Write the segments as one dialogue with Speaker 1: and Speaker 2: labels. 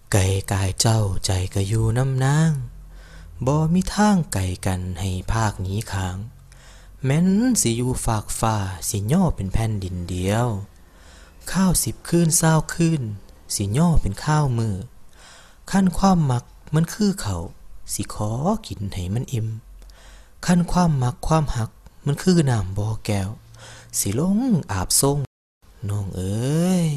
Speaker 1: ไก่กายเจ้าใจก็อยู่น้ำนางบ่มีทางไก่กันให้ภาคหนีขางแม้นสิอยู่ฝากฟ้าสิย่อเป็นแผ่นดินเดียวข้าว10 คืน20 คืนสิย่อเป็นข้าวมือขั้นความมักมันคือเขาสิขอกินให้มันอิ่มขั้นความมักความหักมันคือน้ำบ่อแก้วสิลงอาบทรงน้องเอ้ย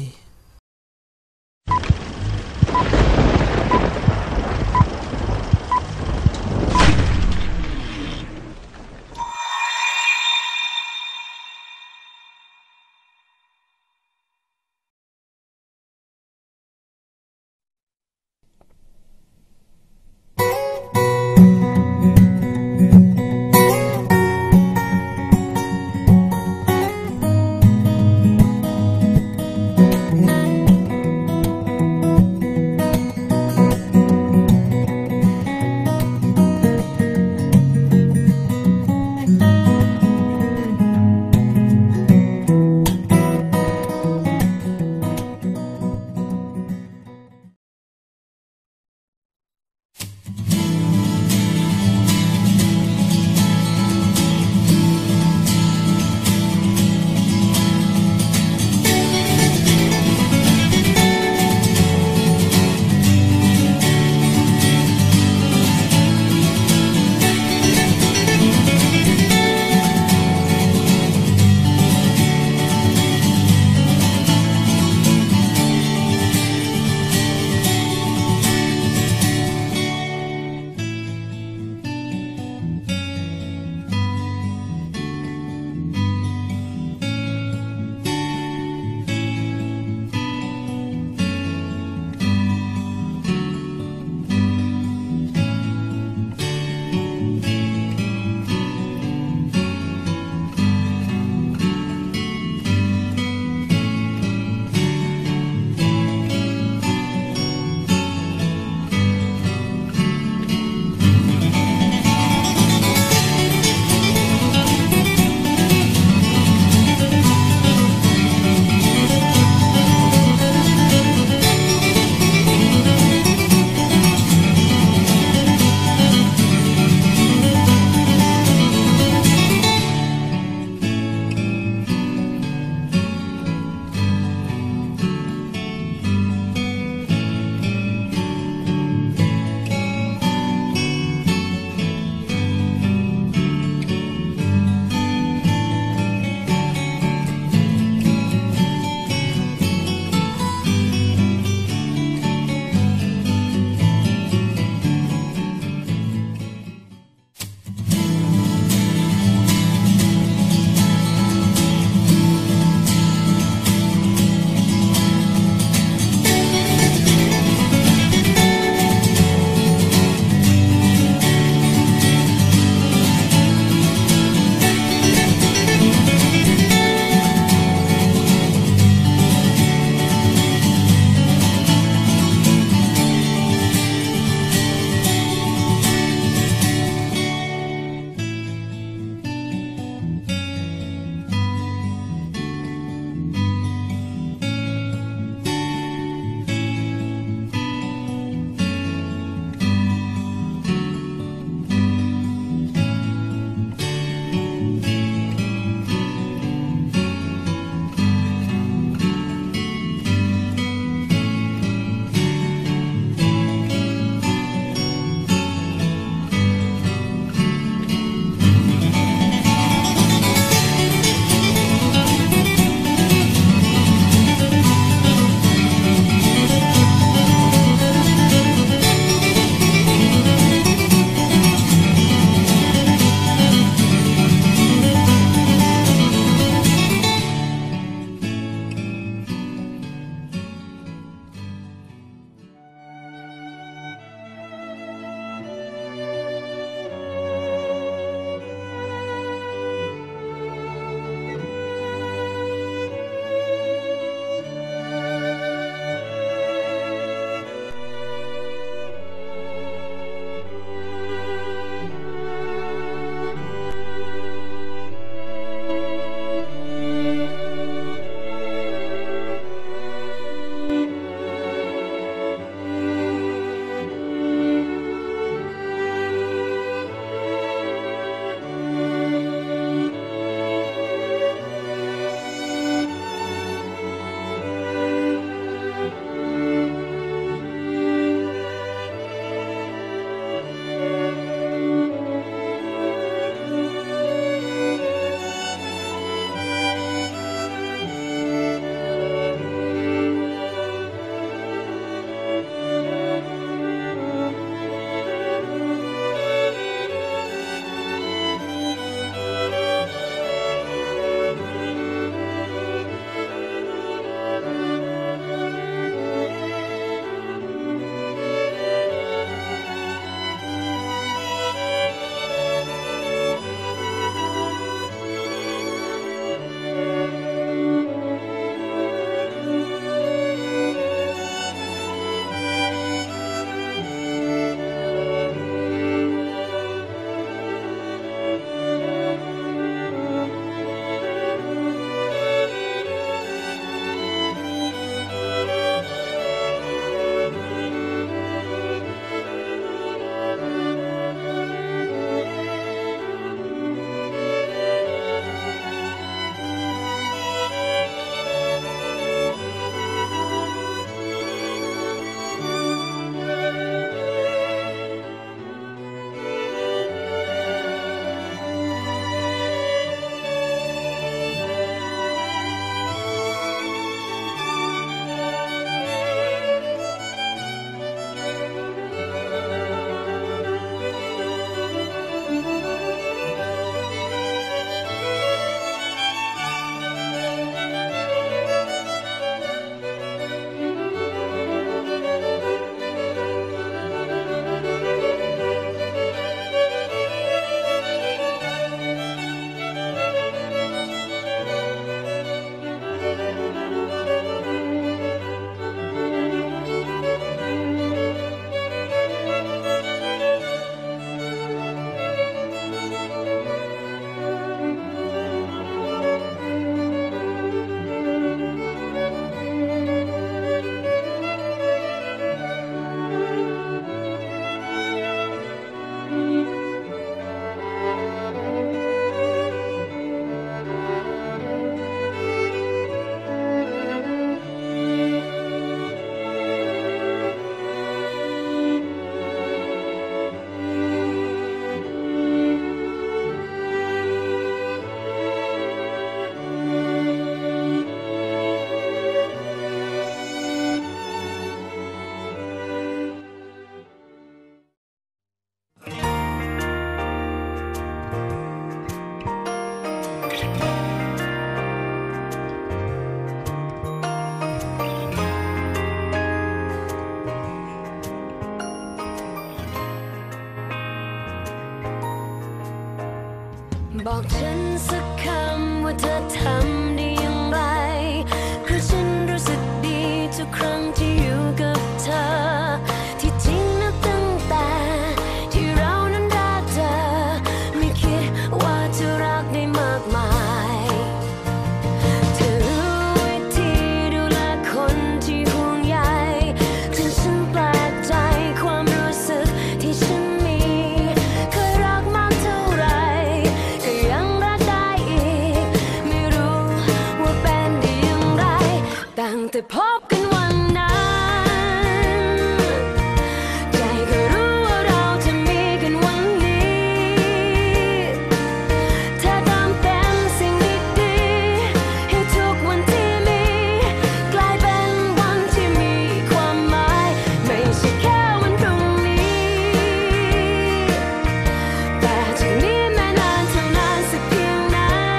Speaker 2: บอกฉันสักคำว่าเธอทำได้อย่างไรเพราะฉันรู้สึกดีทุกครั้งที่อยู่กับเธอที่จริงนับตั้งแต่ที่เรานั้นรักเธอไม่คิดว่าจะรักได้มากมายเธอรู้วิธีดูแลคนที่ห่วงใยจนฉันแปลกใจความรู้สึกที่ฉันมีเคยรักมากเท่าไรก็ยังรักได้อีกไม่รู้ว่าเป็นได้อย่างไรตั้งแต่พบกันวันนั้นใจก็รู้ว่าเราจะมีกันวันนี้เธอทำเป็นสิ่งดีๆให้ทุกวันที่มีกลายเป็นวันที่มีความหมายไม่ใช่แค่วันพรุ่งนี้แต่จากนี้แม้นานเท่านานสักเพียงไหน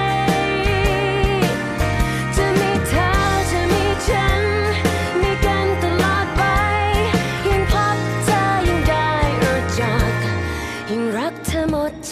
Speaker 2: จะมีเธอจะมีฉันมีกันตลอดไปยิ่งพบเธอยิ่งได้รู้จักยิ่งรักเธอหมดใจ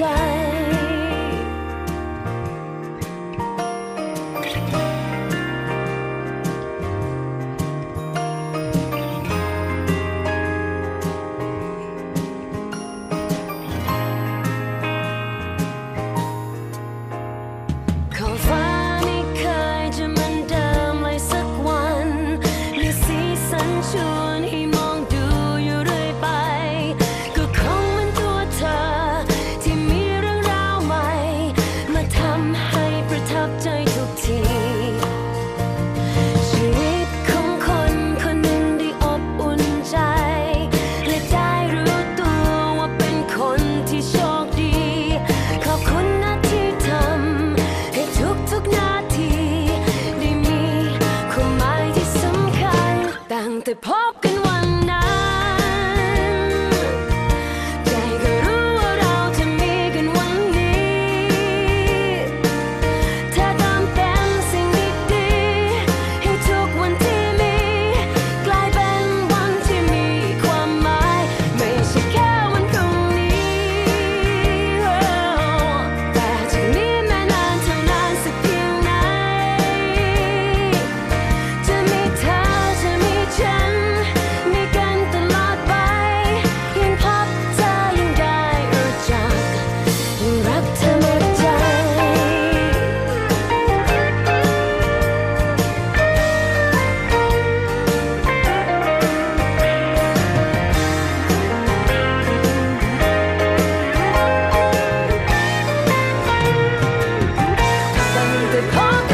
Speaker 2: ขอบฟ้าไม่เคยจะเหมือนเดิมเลยสักวันมีสีสันชวนให้มองดูอยู่เรื่อยไปก็คงเหมือนตัวเธอที่มีเรื่องราวใหม่มาทำให้ประทับใจทุกทีชีวิตของคนคนหนึ่งได้อบอุ่นใจและได้รู้ตัวว่าเป็นคนที่โชคดีขอบคุณนะที่ทำให้ทุกนาทีได้มีความหมายที่สำคัญตั้งแต่พบกันวันนั้นใจก็รู้ว่าเราจะมีกันวันนี้เธอทำเป็นสิ่งดีๆให้ทุกวันที่มีกลายเป็นวันที่มีความหมายไม่ใช่แค่วันพรุ่งนี้แต่จากนี้แม้นานเท่านานสักเพียงไหนจะมีเธอจะมีฉันมีกันตลอดไปยิ่งพบเธอยิ่งได้รู้จักยิ่งรักเธอหมดใจตั้งแต่พบ